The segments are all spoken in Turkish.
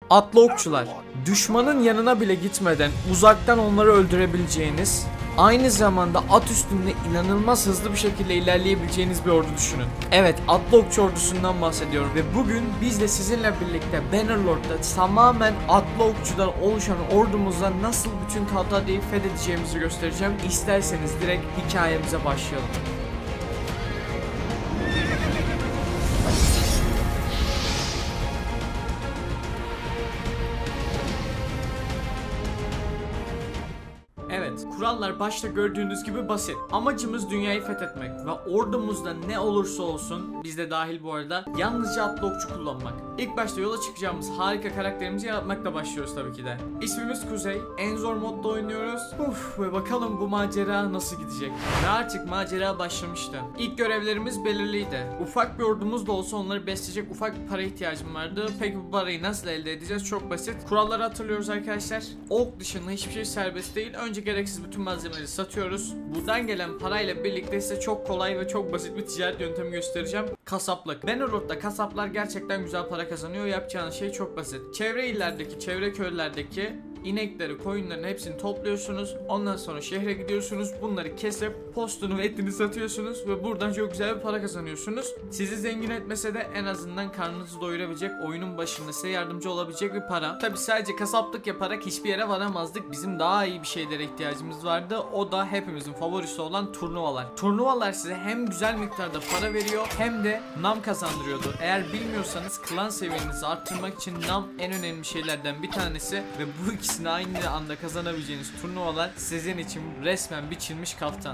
Atlı okçular, düşmanın yanına bile gitmeden uzaktan onları öldürebileceğiniz, aynı zamanda at üstünde inanılmaz hızlı bir şekilde ilerleyebileceğiniz bir ordu düşünün. Evet, atlı okçu ordusundan bahsediyorum ve bugün biz de sizinle birlikte Bannerlord'da tamamen atlı okçudan oluşan ordumuzla nasıl bütün Kaltadia'yı fethedeceğimizi göstereceğim. İsterseniz direkt hikayemize başlayalım. Evet, kurallar başta gördüğünüz gibi basit. Amacımız dünyayı fethetmek ve ordumuzda ne olursa olsun, biz de dahil bu arada, yalnızca atlı okçu kullanmak. İlk başta yola çıkacağımız harika karakterimizi yaratmakla başlıyoruz tabii ki de. İsmimiz Kuzey, en zor modda oynuyoruz. Ve bakalım bu macera nasıl gidecek. Ve artık macera başlamıştı. İlk görevlerimiz belirliydi. Ufak bir ordumuz da olsa onları besleyecek ufak bir para ihtiyacım vardı. Peki bu parayı nasıl elde edeceğiz? Çok basit. Kuralları hatırlıyoruz arkadaşlar. Ok dışında hiçbir şey serbest değil. Önce gereksiz bütün malzemeleri satıyoruz. Buradan gelen parayla birlikte size çok kolay ve çok basit bir ticaret yöntemi göstereceğim. Kasaplık. Bannerlord'da kasaplar gerçekten güzel para kazanıyor. Yapacağınız şey çok basit. Çevre illerdeki, çevre köylerdeki İnekleri, koyunların hepsini topluyorsunuz. Ondan sonra şehre gidiyorsunuz. Bunları kesip postunu ve etini satıyorsunuz ve buradan çok güzel bir para kazanıyorsunuz. Sizi zengin etmese de en azından karnınızı doyurabilecek, oyunun başında size yardımcı olabilecek bir para. Tabi sadece kasaplık yaparak hiçbir yere varamazdık. Bizim daha iyi bir şeylere ihtiyacımız vardı. O da hepimizin favorisi olan turnuvalar. Turnuvalar size hem güzel miktarda para veriyor hem de nam kazandırıyordu. Eğer bilmiyorsanız klan seviyenizi arttırmak için nam en önemli şeylerden bir tanesi ve bu ikisini aynı anda kazanabileceğiniz turnuvalar sizin için resmen biçilmiş kaftan.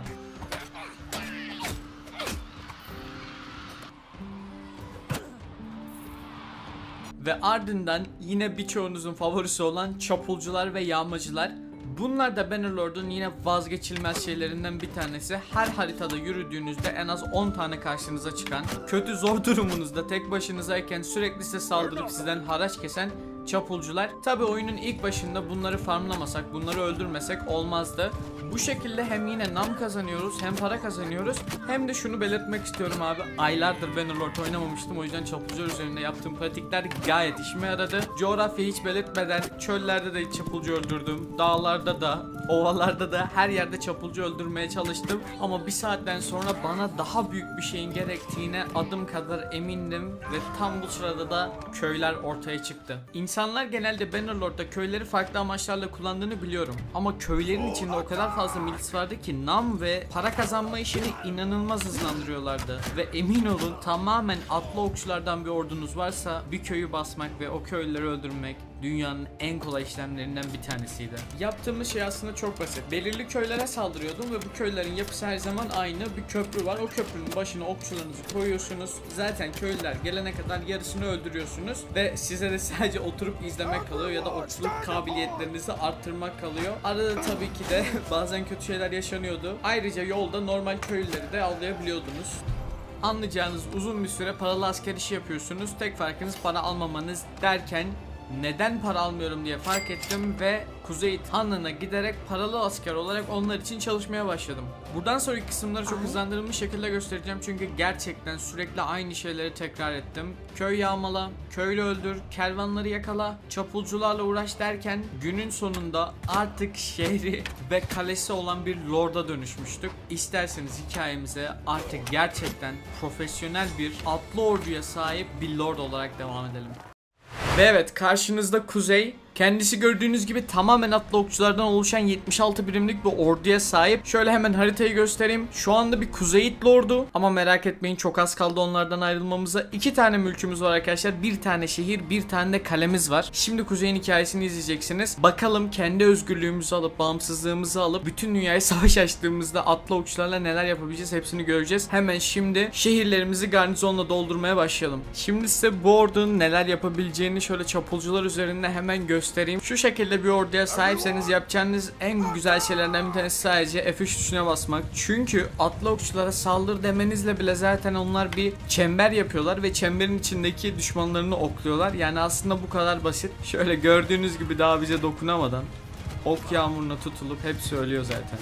Ve ardından yine birçoğunuzun favorisi olan çapulcular ve yağmacılar. Bunlar da Bannerlord'un yine vazgeçilmez şeylerinden bir tanesi. Her haritada yürüdüğünüzde en az 10 tane karşınıza çıkan, kötü zor durumunuzda tek başınızayken sürekli size saldırıp sizden haraç kesen çapulcular. Tabi oyunun ilk başında bunları farmlamasak, bunları öldürmesek olmazdı. Bu şekilde hem yine nam kazanıyoruz, hem para kazanıyoruz, hem de şunu belirtmek istiyorum abi. Aylardır Bannerlord oynamamıştım, o yüzden çapulcular üzerinde yaptığım pratikler gayet işime yaradı. Coğrafyayı hiç belirtmeden çöllerde de çapulcu öldürdüm, dağlarda da, ovalarda da her yerde çapulcu öldürmeye çalıştım. Ama bir saatten sonra bana daha büyük bir şeyin gerektiğine adım kadar emindim ve tam bu sırada da köyler ortaya çıktı. İnsanlar genelde Bannerlord'da köyleri farklı amaçlarla kullandığını biliyorum. Ama köylerin içinde o kadar fazla milis vardı ki nam ve para kazanma işini inanılmaz hızlandırıyorlardı. Ve emin olun, tamamen atlı okçulardan bir ordunuz varsa bir köyü basmak ve o köylüleri öldürmek dünyanın en kolay işlemlerinden bir tanesiydi. Yaptığımız şey aslında çok basit. Belirli köylere saldırıyordum ve bu köylerin yapısı her zaman aynı. Bir köprü var. O köprünün başına okçularınızı koyuyorsunuz. Zaten köylüler gelene kadar yarısını öldürüyorsunuz ve size de sadece oturup izlemek kalıyor ya da okçuluk kabiliyetlerinizi arttırmak kalıyor. Arada tabii ki de bazen kötü şeyler yaşanıyordu. Ayrıca yolda normal köylüleri de avlayabiliyordunuz. Anlayacağınız uzun bir süre paralı asker işi yapıyorsunuz. Tek farkınız para almamanız derken neden para almıyorum diye fark ettim ve Kuzey Hanlığı'na giderek paralı asker olarak onlar için çalışmaya başladım. Buradan sonraki kısımları çok hızlandırılmış şekilde göstereceğim çünkü gerçekten sürekli aynı şeyleri tekrar ettim. Köy yağmala, köylü öldür, kervanları yakala, çapulcularla uğraş derken günün sonunda artık şehri ve kalesi olan bir lorda dönüşmüştük. İsterseniz hikayemize artık gerçekten profesyonel bir atlı orduya sahip bir lord olarak devam edelim. Ve evet, karşınızda Kuzey. Kendisi gördüğünüz gibi tamamen atlı okçulardan oluşan 76 birimlik bir orduya sahip. Şöyle hemen haritayı göstereyim. Şu anda bir Kuzeyit lordu ama merak etmeyin, çok az kaldı onlardan ayrılmamıza. 2 tane mülkümüz var arkadaşlar. Bir tane şehir, bir tane de kalemiz var. Şimdi Kuzey'in hikayesini izleyeceksiniz. Bakalım kendi özgürlüğümüzü alıp, bağımsızlığımızı alıp bütün dünyaya savaş açtığımızda atlı okçularla neler yapabileceğiz, hepsini göreceğiz. Hemen şimdi şehirlerimizi garnizonla doldurmaya başlayalım. Şimdi size bu ordunun neler yapabileceğini şöyle çapulcular üzerinde hemen göstereyim. Şu şekilde bir orduya sahipseniz yapacağınız en güzel şeylerden bir tanesi sadece F3 tuşuna basmak. Çünkü atlı okçulara saldır demenizle bile zaten onlar bir çember yapıyorlar ve çemberin içindeki düşmanlarını okluyorlar. Yani aslında bu kadar basit. Şöyle gördüğünüz gibi daha bize dokunamadan ok yağmuruna tutulup hepsi ölüyor zaten.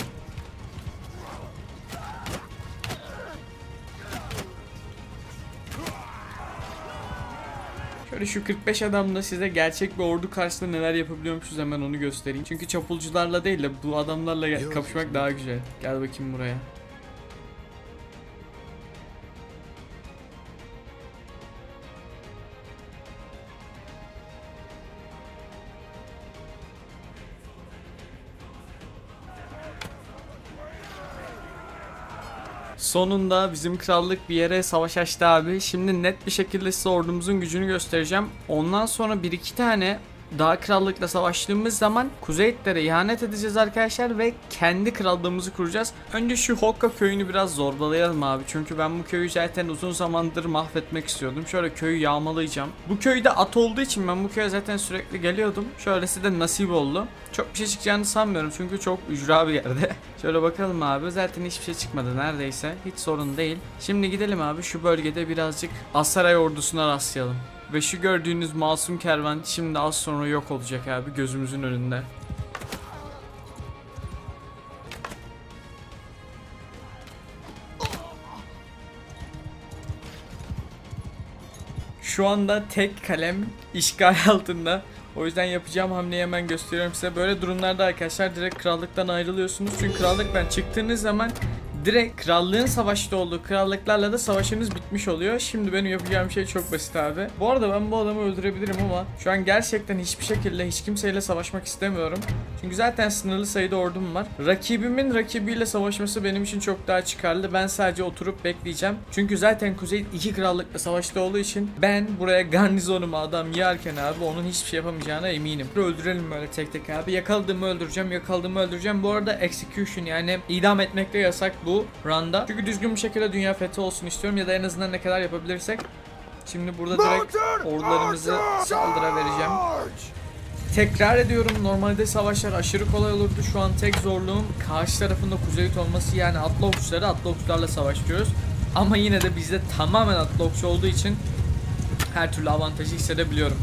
Şöyle şu 45 adamla size gerçek bir ordu karşısında neler yapabiliyormuşuz hemen onu göstereyim. Çünkü çapulcularla değil de bu adamlarla kapışmak daha güzel. Gel bakayım buraya. Sonunda bizim krallık bir yere savaş açtı abi. Şimdi net bir şekilde size ordumuzun gücünü göstereceğim. Ondan sonra 1-2 tane daha krallıkla savaştığımız zaman Kuzeyitlere ihanet edeceğiz arkadaşlar ve kendi krallığımızı kuracağız. Önce şu Hokka köyünü biraz zorbalayalım abi. Çünkü ben bu köyü zaten uzun zamandır mahvetmek istiyordum. Şöyle köyü yağmalayacağım. Bu köyde at olduğu için ben bu köye zaten sürekli geliyordum. Şöylesi de nasip oldu. Çok bir şey çıkacağını sanmıyorum çünkü çok ücra bir yerde. Şöyle bakalım abi, zaten hiçbir şey çıkmadı neredeyse. Hiç sorun değil. Şimdi gidelim abi, şu bölgede birazcık Asaray ordusuna rastlayalım. Ve şu gördüğünüz masum kervan şimdi az sonra yok olacak abi gözümüzün önünde. Şu anda tek kalem işgal altında. O yüzden yapacağım hamleyi hemen gösteriyorum size. Böyle durumlarda arkadaşlar direkt krallıktan ayrılıyorsunuz. Çünkü krallıktan çıktığınız zaman direkt krallığın savaşta olduğu krallıklarla da savaşınız bitmiş oluyor. Şimdi benim yapacağım şey çok basit abi. Bu arada ben bu adamı öldürebilirim ama şu an gerçekten hiçbir şekilde hiç kimseyle savaşmak istemiyorum. Çünkü zaten sınırlı sayıda ordum var. Rakibimin rakibiyle savaşması benim için çok daha çıkarlı. Ben sadece oturup bekleyeceğim. Çünkü zaten Kuzey iki krallıkla savaşta olduğu için ben buraya garnizonumu adam yerken abi onun hiçbir şey yapamayacağına eminim. Öldürelim böyle tek tek abi. Yakaladığımı öldüreceğim, yakaladığımı öldüreceğim. Bu arada execution yani idam etmekte yasak bu runda. Çünkü düzgün bir şekilde dünya fethi olsun istiyorum ya da en azından ne kadar yapabilirsek. Şimdi burada direkt ordularımızı saldıra vereceğim. Tekrar ediyorum, normalde savaşlar aşırı kolay olurdu. Şu an tek zorluğum karşı tarafında kuzeyit olması, yani atlı okçuları atlı okçularla savaşıyoruz. Ama yine de bizde tamamen atlı okçu olduğu için her türlü avantajı hissedebiliyorum.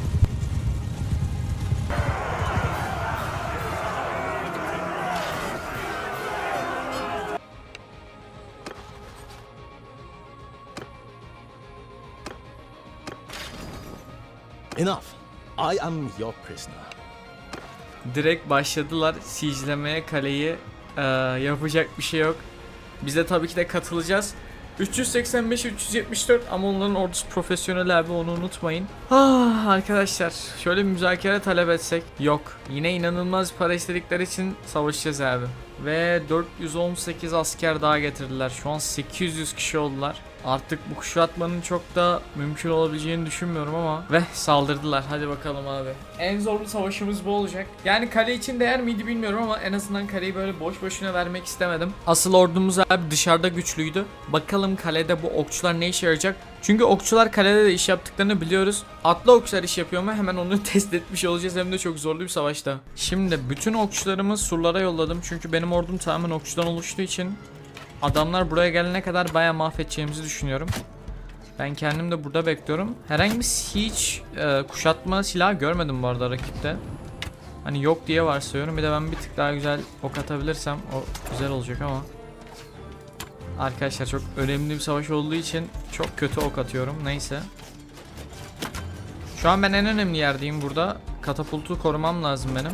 Enough. I am your prisoner. Direkt başladılar siege'lemeye kaleyi. Yapacak bir şey yok. Biz de tabii ki de katılacağız. 385-374 ama onların ordusu profesyonel abi, onu unutmayın. Arkadaşlar şöyle bir müzakere talep etsek. Yok. Yine inanılmaz para istedikleri için savaşacağız abi. Ve 418 asker daha getirdiler. Şu an 800 kişi oldular. Artık bu kuşatmanın çok da mümkün olabileceğini düşünmüyorum ama ve saldırdılar. Hadi bakalım abi. En zorlu savaşımız bu olacak. Yani kale için değer miydi bilmiyorum ama en azından kaleyi böyle boş boşuna vermek istemedim. Asıl ordumuz abi dışarıda güçlüydü. Bakalım kalede bu okçular ne işe yarayacak? Çünkü okçular kalede de iş yaptıklarını biliyoruz. Atlı okçular iş yapıyor mu? Hemen onu test etmiş olacağız, hem de çok zorlu bir savaşta. Şimdi bütün okçularımı surlara yolladım. Çünkü benim ordum tamamen okçudan oluştuğu için adamlar buraya gelene kadar bayağı mahvedeceğimizi düşünüyorum. Ben kendim de burada bekliyorum. Herhangi bir siege kuşatma silahı görmedim bu arada rakipte. Hani yok diye varsayıyorum. Bir de ben bir tık daha güzel ok atabilirsem o güzel olacak ama. Arkadaşlar çok önemli bir savaş olduğu için çok kötü ok atıyorum. Neyse. Şu an ben en önemli yerdeyim burada. Katapultu korumam lazım benim.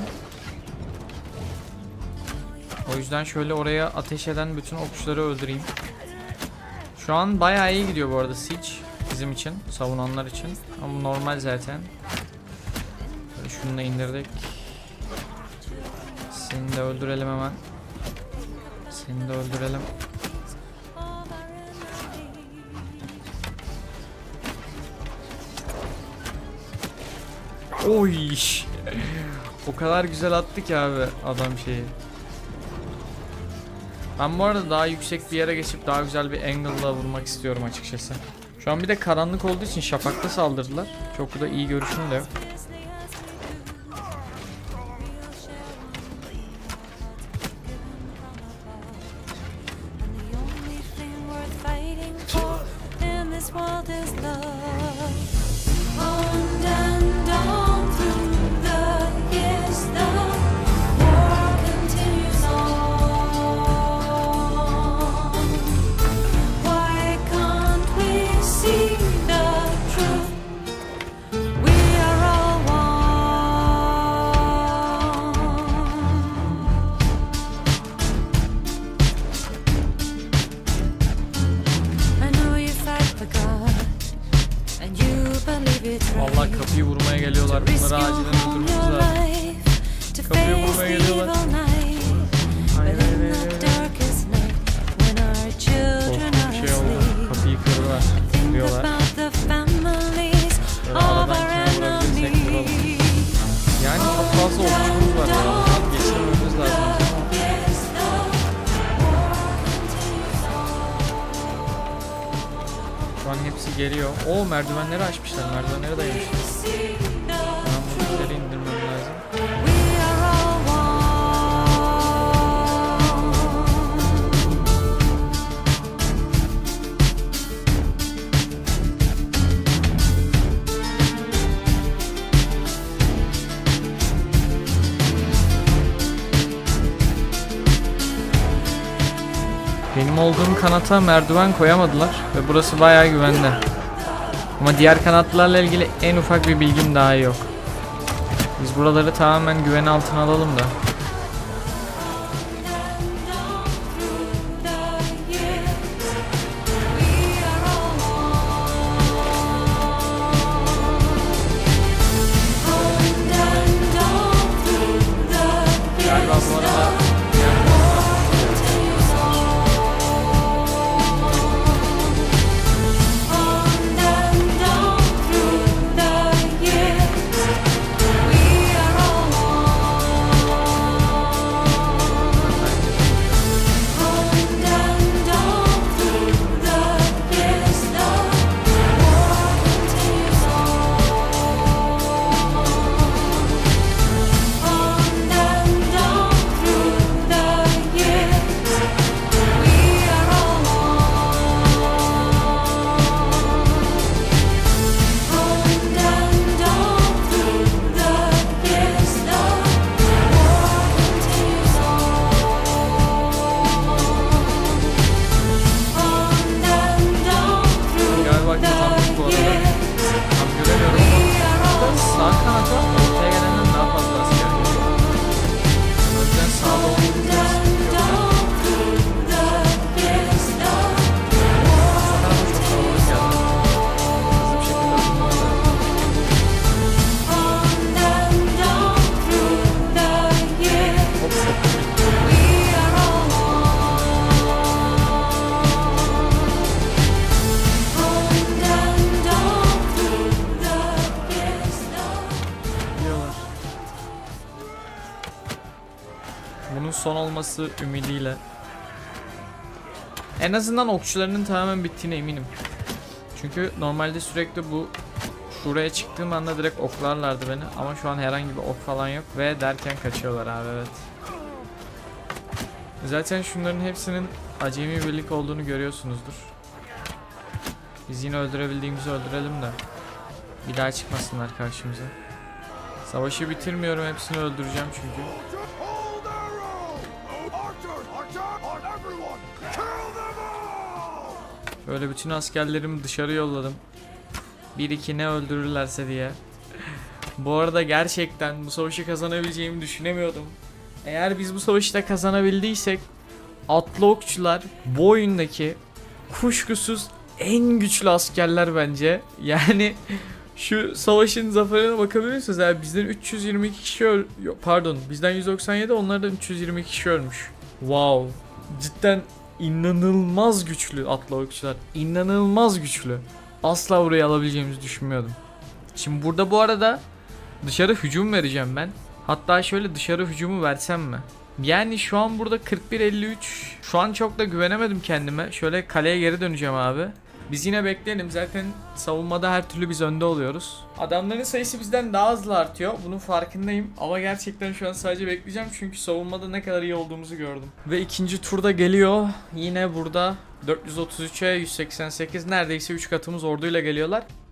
O yüzden şöyle oraya ateş eden bütün okçuları öldüreyim. Şu an bayağı iyi gidiyor bu arada siege bizim için, savunanlar için. Ama normal zaten. Böyle şunu da indirdik. Seni de öldürelim hemen. Seni de öldürelim. Oy! O kadar güzel attı ki abi adam şeyi. Ben bu arada daha yüksek bir yere geçip daha güzel bir angle'la vurmak istiyorum açıkçası. Şu an bir de karanlık olduğu için şafakta saldırdılar. Çok da iyi görüşüm de yok. Bunları acilen öldürmemiz lazım. Kapıyı vurmaya geliyorlar. Hayır hayır hayır. Korkunç bir şey oldu. Kapıyı kırdılar. Diyorlar. Böyle aradan kime vurabilirsek vuralım. Yani çok fazla okçumuz var ya. Ondan geçirmemiz lazım. Şu an hepsi geliyor. Oo, merdivenleri açmışlar. Merdivenleri dayamışlar. Ben bunu ileri indirmem lazım. Benim olduğum kanata merdiven koyamadılar ve burası bayağı güvenli. Ama diğer kanatlarla ilgili en ufak bir bilgim daha yok. Biz buraları tamamen güven altına alalım da. Galiba bu arada bunun son olması ümidiyle. En azından okçularının tamamen bittiğine eminim. Çünkü normalde sürekli bu şuraya çıktığım anda direkt oklarlardı beni. Ama şu an herhangi bir ok falan yok ve derken kaçıyorlar abi, evet. Zaten şunların hepsinin acemi birlik olduğunu görüyorsunuzdur. Biz yine öldürebildiğimizi öldürelim de bir daha çıkmasınlar karşımıza. Savaşı bitirmiyorum, hepsini öldüreceğim çünkü. Böyle bütün askerlerimi dışarı yolladım. 1-2 ne öldürürlerse diye. Bu arada gerçekten bu savaşı kazanabileceğimi düşünemiyordum. Eğer biz bu savaşı da kazanabildiysek atlı okçular bu oyundaki kuşkusuz en güçlü askerler bence. Yani şu savaşın zaferine bakabilirsiniz abi, bizden 322 kişi pardon, bizden 197, onlardan 322 kişi ölmüş. Wow. Cidden inanılmaz güçlü atlı okçular. İnanılmaz güçlü. Asla burayı alabileceğimizi düşünmüyordum. Şimdi burada bu arada dışarı hücum vereceğim ben. Hatta şöyle dışarı hücumu versem mi? Yani şu an burada 41-53. Şu an çok da güvenemedim kendime. Şöyle kaleye geri döneceğim abi. Biz yine bekleyelim. Zaten savunmada her türlü biz önde oluyoruz. Adamların sayısı bizden daha hızlı artıyor. Bunun farkındayım. Ama gerçekten şu an sadece bekleyeceğim. Çünkü savunmada ne kadar iyi olduğumuzu gördüm. Ve ikinci turda geliyor. Yine burada 433'e 188, neredeyse 3 katımız orduyla geliyorlar.